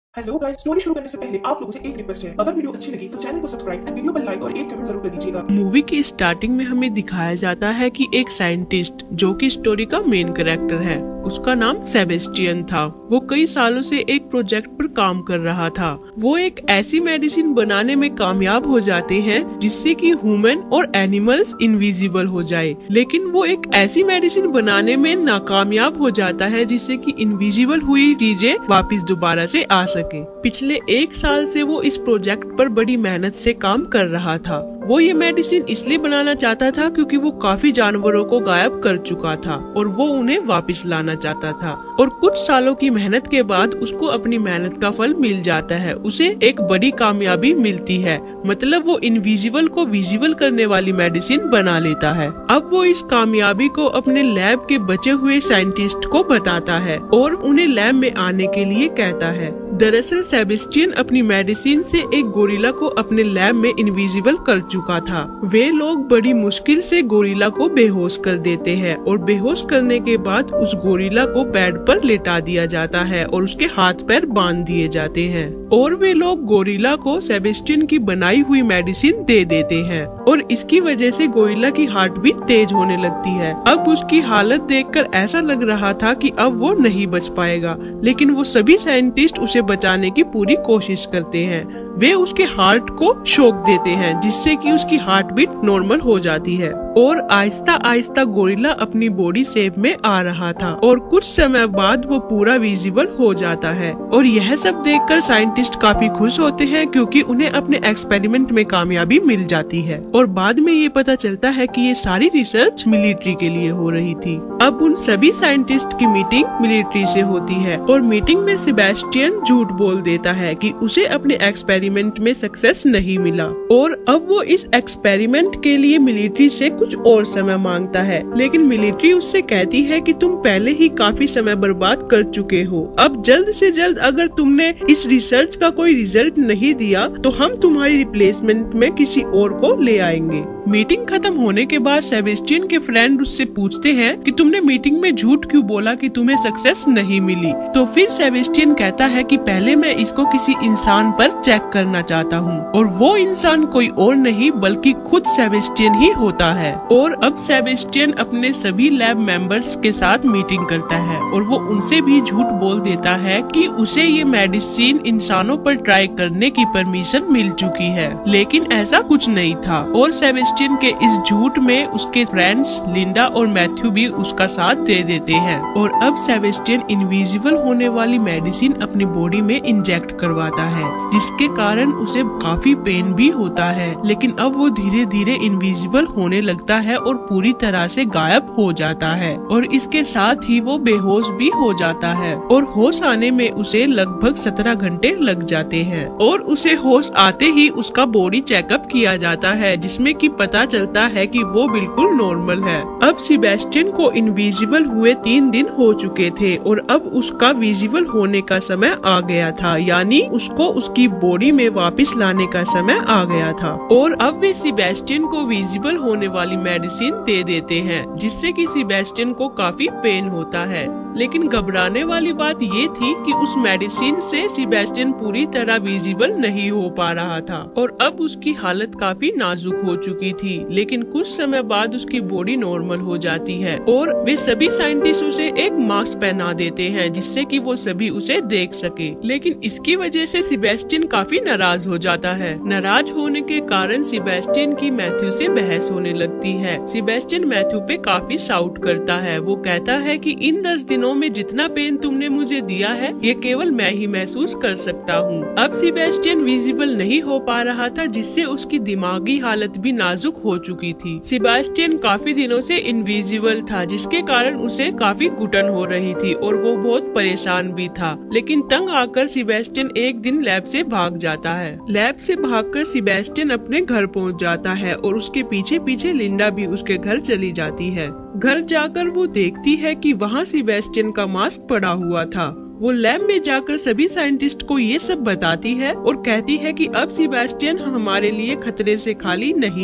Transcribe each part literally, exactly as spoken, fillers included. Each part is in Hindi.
हेलो गाइस, स्टोरी शुरू करने से पहले आप लोगों से एक रिक्वेस्ट है। अगर वीडियो अच्छी लगी तो चैनल को सब्सक्राइब एंड वीडियो पर लाइक और एक कमेंट जरूर कर दीजिएगा। मूवी की स्टार्टिंग में हमें दिखाया जाता है कि एक साइंटिस्ट जो कि स्टोरी का मेन कैरेक्टर है, उसका नाम सेबेस्टियन था। वो कई सालों से एक प्रोजेक्ट पर काम कर रहा था। वो एक ऐसी मेडिसिन बनाने में कामयाब हो जाते हैं जिससे कि ह्यूमन और एनिमल्स इनविजिबल हो जाए, लेकिन वो एक ऐसी मेडिसिन बनाने में नाकामयाब हो जाता है जिससे कि इनविजिबल हुई चीजें वापस दोबारा से आ सके। पिछले एक साल से वो इस प्रोजेक्ट पर बड़ी मेहनत से काम कर रहा था। वो ये मेडिसिन इसलिए बनाना चाहता था क्योंकि वो काफी जानवरों को गायब कर चुका था और वो उन्हें वापस लाना चाहता था। और कुछ सालों की मेहनत के बाद उसको अपनी मेहनत का फल मिल जाता है। उसे एक बड़ी कामयाबी मिलती है, मतलब वो इनविजिबल को विजिबल करने वाली मेडिसिन बना लेता है। अब वो इस कामयाबी को अपने लैब के बचे हुए साइंटिस्ट को बताता है और उन्हें लैब में आने के लिए कहता है। दरअसल सेबेस्टियन अपनी मेडिसिन से एक गोरिल्ला को अपने लैब में इनविजिबल कर चुका था। वे लोग बड़ी मुश्किल से गोरिल्ला को बेहोश कर देते हैं और बेहोश करने के बाद उस गोरिल्ला को बेड पर लेटा दिया जाता है और उसके हाथ पैर बांध दिए जाते हैं और वे लोग गोरिल्ला को सेबेस्टियन की बनाई हुई मेडिसिन दे देते हैं और इसकी वजह से गोरिल्ला की हार्ट बीट तेज होने लगती है। अब उसकी हालत देखकर ऐसा लग रहा था कि अब वो नहीं बच पाएगा, लेकिन वो सभी साइंटिस्ट उसे बचाने की पूरी कोशिश करते हैं। वे उसके हार्ट को शॉक देते हैं जिससे कि उसकी हार्ट बीट नॉर्मल हो जाती है और आहिस्ता आहिस्ता गोरिल्ला अपनी बॉडी शेप में आ रहा था और कुछ समय बाद वो पूरा विजिबल हो जाता है। और यह सब देखकर साइंटिस्ट काफी खुश होते हैं क्योंकि उन्हें अपने एक्सपेरिमेंट में कामयाबी मिल जाती है। और बाद में ये पता चलता है कि ये सारी रिसर्च मिलिट्री के लिए हो रही थी। अब उन सभी साइंटिस्ट की मीटिंग मिलिट्री से होती है और मीटिंग में सेबेस्टियन झूठ बोल देता है कि उसे अपने एक्सपेरिमेंट में सक्सेस नहीं मिला और अब वो इस एक्सपेरिमेंट के लिए मिलिट्री से कुछ और समय मांगता है, लेकिन मिलिट्री उससे कहती है कि तुम पहले ही काफी समय बर्बाद कर चुके हो। अब जल्द से जल्द अगर तुमने इस रिसर्च का कोई रिजल्ट नहीं दिया तो हम तुम्हारी रिप्लेसमेंट में किसी और को ले आएंगे। मीटिंग खत्म होने के बाद सेबेस्टियन के फ्रेंड उससे पूछते हैं कि तुमने मीटिंग में झूठ क्यों बोला कि तुम्हें सक्सेस नहीं मिली। तो फिर सेबेस्टियन कहता है कि पहले मैं इसको किसी इंसान पर चेक करना चाहता हूँ और वो इंसान कोई और नहीं बल्कि खुद सेबेस्टियन ही होता है। और अब सेबेस्टियन अपने सभी लैब मेंबर्स के साथ मीटिंग करता है और वो उनसे भी झूठ बोल देता है कि उसे ये मेडिसिन इंसानों पर ट्राई करने की परमिशन मिल चुकी है, लेकिन ऐसा कुछ नहीं था। और सेबेस्टियन के इस झूठ में उसके फ्रेंड्स लिंडा और मैथ्यू भी उसका साथ दे देते हैं और अब सेबेस्टियन इनविजिबल होने वाली मेडिसिन अपनी बॉडी में इंजेक्ट करवाता है, जिसके कारण उसे काफी पेन भी होता है। लेकिन अब वो धीरे धीरे इनविजिबल होने लगता है और पूरी तरह से गायब हो जाता है और इसके साथ ही वो बेहोश भी हो जाता है और होश आने में उसे लगभग सत्रह घंटे लग जाते हैं और उसे होश आते ही उसका बॉडी चेकअप किया जाता है जिसमें कि पता चलता है कि वो बिल्कुल नॉर्मल है। अब सेबेस्टियन को इनविजिबल हुए तीन दिन हो चुके थे और अब उसका विजिबल होने का समय आ गया था, यानी उसको उसकी बॉडी में वापस लाने का समय आ गया था। और अब वे सेबेस्टियन को विजिबल होने वाली मेडिसिन दे देते हैं जिससे कि सेबेस्टियन को काफी पेन होता है। लेकिन घबराने वाली बात ये थी कि उस मेडिसिन से सेबेस्टियन पूरी तरह विजिबल नहीं हो पा रहा था और अब उसकी हालत काफी नाजुक हो चुकी थी। लेकिन कुछ समय बाद उसकी बॉडी नॉर्मल हो जाती है और वे सभी साइंटिस्ट उसे एक मास्क पहना देते हैं जिससे कि वो सभी उसे देख सके। लेकिन इसकी वजह से सेबेस्टियन काफी नाराज हो जाता है। नाराज होने के कारण सेबेस्टियन की मैथ्यू से बहस होने लगती है। सेबेस्टियन मैथ्यू पे काफी शाउट करता है। वो कहता है कि इन दस दिनों में जितना पेन तुमने मुझे दिया है ये केवल मैं ही महसूस कर सकता हूँ। अब सेबेस्टियन विजिबल नहीं हो पा रहा था जिससे उसकी दिमागी हालत भी नाजुक हो चुकी थी। सेबेस्टियन काफी दिनों से इनविजिबल था जिसके कारण उसे काफी घुटन हो रही थी और वो बहुत परेशान भी था। लेकिन तंग आकर सेबेस्टियन एक दिन लैब से भाग जाता है। लैब से भागकर सेबेस्टियन अपने घर पहुंच जाता है और उसके पीछे पीछे लिंडा भी उसके घर चली जाती है। घर जाकर वो देखती है कि वहाँ सेबेस्टियन का मास्क पड़ा हुआ था। वो लैब में जाकर सभी साइंटिस्ट को ये सब बताती है और कहती है कि अब सेबेस्टियन हमारे लिए खतरे से खाली नहीं है।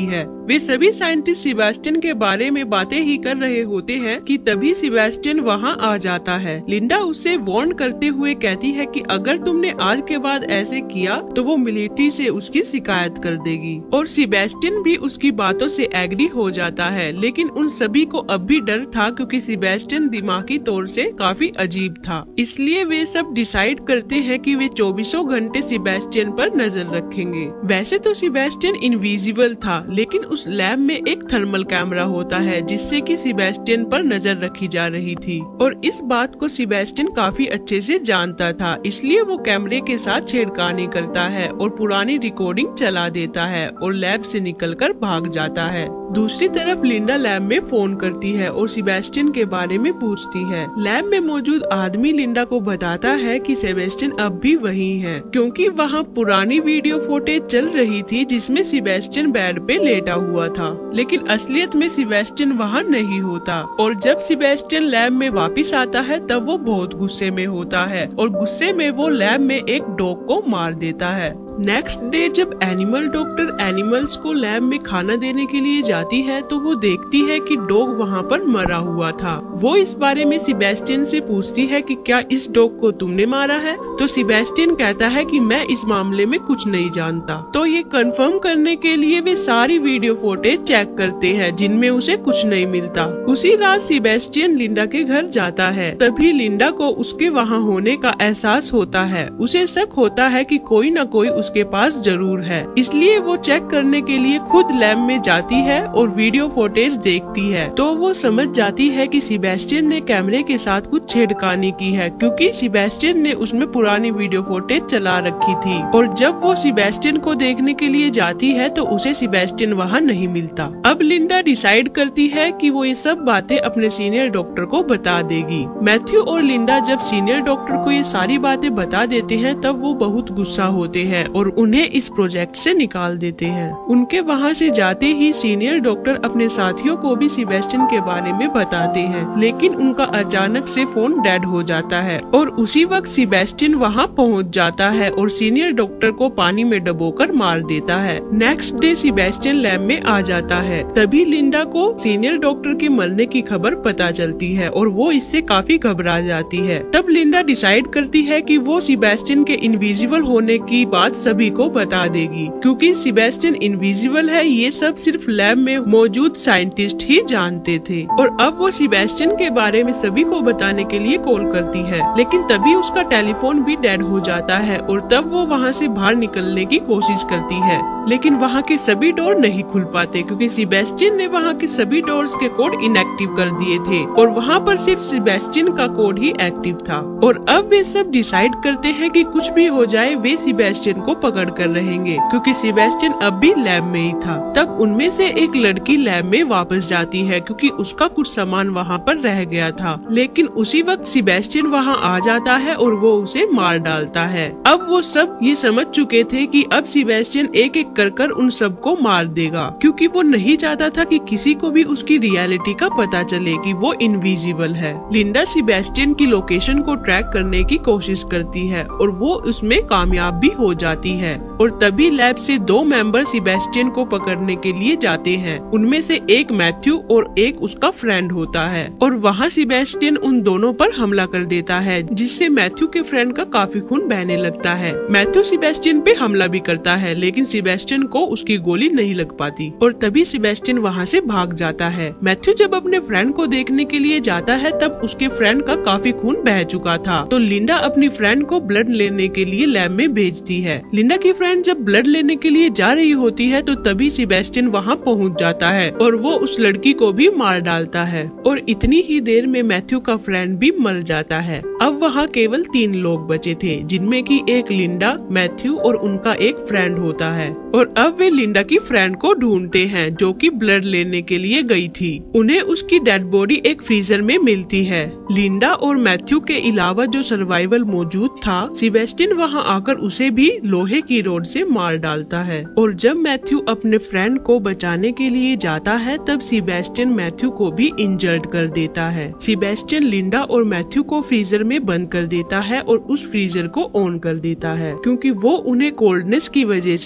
वे सभी साइंटिस्ट सेबेस्टियन के बारे में बातें ही कर रहे होते हैं कि तभी सेबेस्टियन वहाँ आ जाता है। लिंडा उससे वार्न करते हुए कहती है कि अगर तुमने आज के बाद ऐसे किया तो वो मिलिट्री से उसकी शिकायत कर देगी, और सेबेस्टियन भी उसकी बातों से एग्री हो जाता है। लेकिन उन सभी को अब भी डर था क्योंकि सेबेस्टियन दिमागी तौर से काफी अजीब था, इसलिए वे सब डिसाइड करते हैं कि वे चौबीसों घंटे सेबेस्टियन पर नजर रखेंगे। वैसे तो सेबेस्टियन इनविजिबल था, लेकिन उस लैब में एक थर्मल कैमरा होता है जिससे कि सेबेस्टियन पर नजर रखी जा रही थी, और इस बात को सेबेस्टियन काफी अच्छे से जानता था, इसलिए वो कैमरे के साथ छेड़खानी करता है और पुरानी रिकॉर्डिंग चला देता है और लैब से निकलकर भाग जाता है। दूसरी तरफ लिंडा लैब में फोन करती है और सेबेस्टियन के बारे में पूछती है। लैब में मौजूद आदमी लिंडा को बताता है कि सेबेस्टियन अब भी वहीं है, क्योंकि वहाँ पुरानी वीडियो फुटेज चल रही थी जिसमें सेबेस्टियन बेड पे लेटा हुआ था, लेकिन असलियत में सेबेस्टियन वहाँ नहीं होता। और जब सेबेस्टियन लैब में वापस आता है तब वो बहुत गुस्से में होता है और गुस्से में वो लैब में एक डॉग को मार देता है। नेक्स्ट डे जब एनिमल डॉक्टर एनिमल्स को लैब में खाना देने के लिए जाती है तो वो देखती है कि डॉग वहाँ पर मरा हुआ था। वो इस बारे में सेबेस्टियन से पूछती है कि क्या इस डॉग को तुमने मारा है, तो सेबेस्टियन कहता है कि मैं इस मामले में कुछ नहीं जानता। तो ये कंफर्म करने के लिए वे सारी वीडियो फुटेज चेक करते हैं जिनमें उसे कुछ नहीं मिलता। उसी रात सेबेस्टियन लिंडा के घर जाता है, तभी लिंडा को उसके वहाँ होने का एहसास होता है। उसे शक होता है कि कोई न कोई उसके पास जरूर है, इसलिए वो चेक करने के लिए खुद लैब में जाती है और वीडियो फुटेज देखती है। तो वो समझ जाती है कि सेबेस्टियन ने कैमरे के साथ कुछ छेड़खानी की है, क्योंकि सेबेस्टियन ने उसमें पुरानी वीडियो फुटेज चला रखी थी। और जब वो सेबेस्टियन को देखने के लिए जाती है तो उसे सेबेस्टियन वहाँ नहीं मिलता। अब लिंडा डिसाइड करती है कि वो ये सब बातें अपने सीनियर डॉक्टर को बता देगी। मैथ्यू और लिंडा जब सीनियर डॉक्टर को ये सारी बातें बता देते हैं तब वो बहुत गुस्सा होते हैं और उन्हें इस प्रोजेक्ट से निकाल देते हैं। उनके वहाँ से जाते ही सीनियर डॉक्टर अपने साथियों को भी सेबेस्टियन के बारे में बताते हैं, लेकिन उनका अचानक से फोन डेड हो जाता है और उसी वक्त सेबेस्टियन वहाँ पहुँच जाता है और सीनियर डॉक्टर को पानी में डुबोकर मार देता है। नेक्स्ट डे सेबेस्टियन लैब में आ जाता है, तभी लिंडा को सीनियर डॉक्टर के मरने की खबर पता चलती है और वो इससे काफी घबरा जाती है। तब लिंडा डिसाइड करती है कि वो सेबेस्टियन के इनविजिबल होने की बात सभी को बता देगी, क्योंकि सेबेस्टियन इनविजिबल है ये सब सिर्फ लैब में मौजूद साइंटिस्ट ही जानते थे। और अब वो सेबेस्टियन के बारे में सभी को बताने के लिए कॉल करती है, लेकिन तभी उसका टेलीफोन भी डेड हो जाता है और तब वो वहाँ से बाहर निकलने की कोशिश करती है, लेकिन वहाँ के सभी डोर नहीं खुल पाते क्योंकि सेबेस्टियन ने वहाँ के सभी डोर्स के कोड इनएक्टिव कर दिए थे और वहाँ पर सिर्फ सेबेस्टियन का कोड ही एक्टिव था। और अब वे सब डिसाइड करते हैं कि कुछ भी हो जाए वे सेबेस्टियन को पकड़ कर रहेंगे, क्योंकि सेबेस्टियन अब भी लैब में ही था। तब उनमें से एक लड़की लैब में वापस जाती है क्योंकि उसका कुछ सामान वहाँ पर रह गया था, लेकिन उसी वक्त सेबेस्टियन वहाँ आ जाता है और वो उसे मार डालता है। अब वो सब ये समझ चुके थे कि अब सेबेस्टियन एक एक कर कर उन सबको मार देगा, क्योंकि वो नहीं चाहता था कि किसी को भी उसकी रियलिटी का पता चले कि वो इनविजिबल है। लिंडा सेबेस्टियन की लोकेशन को ट्रैक करने की कोशिश करती है और वो उसमें कामयाब भी हो जाती है। और तभी लैब से दो मेंबर सेबेस्टियन को पकड़ने के लिए जाते हैं। उनमें से एक मैथ्यू और एक उसका फ्रेंड होता है और वहाँ सेबेस्टियन उन दोनों पर हमला कर देता है, जिससे मैथ्यू के फ्रेंड का काफी खून बहने लगता है। मैथ्यू सेबेस्टियन पे हमला भी करता है, लेकिन सेबेस्टियन को उसकी गोली नहीं लग पाती और तभी सेबेस्टियन वहाँ से भाग जाता है। मैथ्यू जब अपने फ्रेंड को देखने के लिए जाता है तब उसके फ्रेंड का काफी खून बह चुका था, तो लिंडा अपनी फ्रेंड को ब्लड लेने के लिए लैब में भेजती है। लिंडा की फ्रेंड जब ब्लड लेने के लिए जा रही होती है तो तभी सेबेस्टियन वहाँ पहुँच जाता है और वो उस लड़की को भी मार डालता है और इतनी ही देर में मैथ्यू का फ्रेंड भी मर जाता है। अब वहाँ केवल तीन लोग बचे थे, जिनमें की एक लिंडा, मैथ्यू और उनका एक फ्रेंड होता है। और अब वे लिंडा की फ्रेंड को ढूंढते हैं जो कि ब्लड लेने के लिए गई थी। उन्हें उसकी डेड बॉडी एक फ्रीजर में मिलती है। लिंडा और मैथ्यू के अलावा जो सर्वाइवल मौजूद था, सेबेस्टियन वहाँ आकर उसे भी लोहे की रोड से मार डालता है। और जब मैथ्यू अपने फ्रेंड को बचाने के लिए जाता है तब सेबेस्टियन मैथ्यू को भी इंजर्ड कर देता है। सेबेस्टियन लिंडा और मैथ्यू को फ्रीजर में बंद कर देता है और उस फ्रीजर को ऑन कर देता है, क्योंकि वो उन्हें कोल्डनेस की वजह से मारना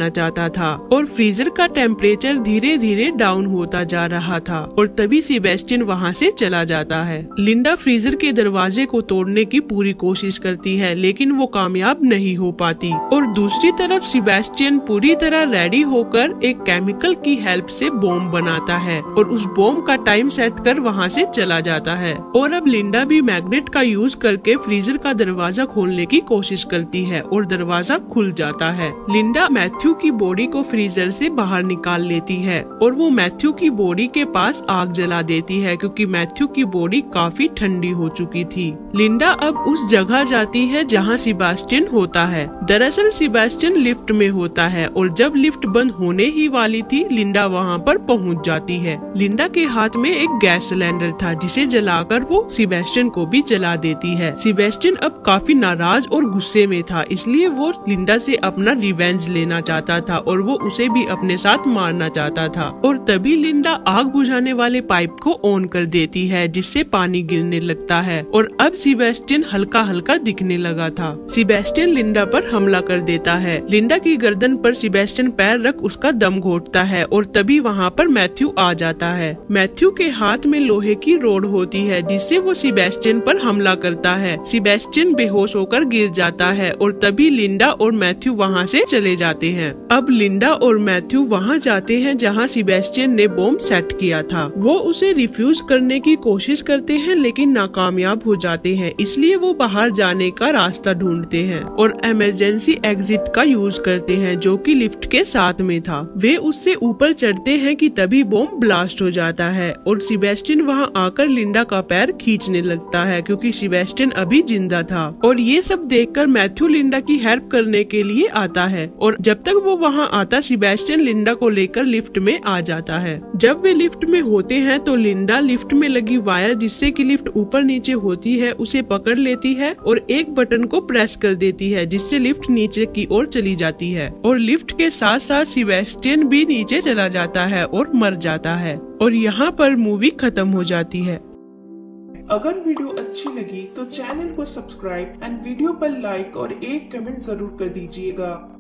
जाना चाहता था और फ्रीजर का टेम्परेचर धीरे धीरे डाउन होता जा रहा था और तभी सेबेस्टियन वहाँ से चला जाता है। लिंडा फ्रीजर के दरवाजे को तोड़ने की पूरी कोशिश करती है लेकिन वो कामयाब नहीं हो पाती और दूसरी तरफ सेबेस्टियन पूरी तरह रेडी होकर एक केमिकल की हेल्प से बॉम्ब बनाता है और उस बॉम्ब का टाइम सेट कर वहाँ से चला जाता है। और अब लिंडा भी मैग्नेट का यूज करके फ्रीजर का दरवाजा खोलने की कोशिश करती है और दरवाजा खुल जाता है। लिंडा मैथ्यू की बॉडी को फ्रीजर से बाहर निकाल लेती है और वो मैथ्यू की बॉडी के पास आग जला देती है क्योंकि मैथ्यू की बॉडी काफी ठंडी हो चुकी थी। लिंडा अब उस जगह जाती है जहाँ सेबेस्टियन होता है। दरअसल सेबेस्टियन लिफ्ट में होता है और जब लिफ्ट बंद होने ही वाली थी लिंडा वहाँ पर पहुँच जाती है। लिंडा के हाथ में एक गैस सिलेंडर था जिसे जलाकर वो सेबेस्टियन को भी जला देती है। सेबेस्टियन अब काफी नाराज और गुस्से में था इसलिए वो लिंडा से अपना रिवेंज लेना चाहता था और वो उसे भी अपने साथ मारना चाहता था। और तभी लिंडा आग बुझाने वाले पाइप को ऑन कर देती है जिससे पानी गिरने लगता है और अब सेबेस्टियन हल्का हल्का दिखने लगा था। सेबेस्टियन लिंडा पर हमला कर देता है। लिंडा की गर्दन पर सेबेस्टियन पैर रख उसका दम घोटता है और तभी वहाँ पर मैथ्यू आ जाता है। मैथ्यू के हाथ में लोहे की रोड होती है जिससे वो सेबेस्टियन पर हमला करता है। सेबेस्टियन बेहोश होकर गिर जाता है और तभी लिंडा और मैथ्यू वहाँ से चले जाते हैं। अब लिंडा और मैथ्यू वहाँ जाते हैं जहाँ सेबेस्टियन ने बॉम्ब सेट किया था। वो उसे रिफ्यूज करने की कोशिश करते हैं लेकिन नाकामयाब हो जाते हैं इसलिए वो बाहर जाने का रास्ता ढूंढते हैं और इमरजेंसी एग्जिट का यूज करते हैं जो कि लिफ्ट के साथ में था। वे उससे ऊपर चढ़ते हैं कि तभी बॉम्ब ब्लास्ट हो जाता है और सेबेस्टियन वहाँ आकर लिंडा का पैर खींचने लगता है क्योंकि सेबेस्टियन अभी जिंदा था। और ये सब देखकर मैथ्यू लिंडा की हेल्प करने के लिए आता है और जब तक वो वहाँ आता सेबेस्टियन लिंडा को लेकर लिफ्ट में आ जाता है। जब वे लिफ्ट में होते हैं तो लिंडा लिफ्ट में लगी वायर जिससे कि लिफ्ट ऊपर नीचे होती है उसे पकड़ लेती है और एक बटन को प्रेस कर देती है जिससे लिफ्ट नीचे की ओर चली जाती है और लिफ्ट के साथ साथ सेबेस्टियन भी नीचे चला जाता है और मर जाता है और यहाँ पर मूवी खत्म हो जाती है। अगर वीडियो अच्छी लगी तो चैनल को सब्सक्राइब एंड वीडियो पर लाइक और एक कमेंट जरूर कर दीजिएगा।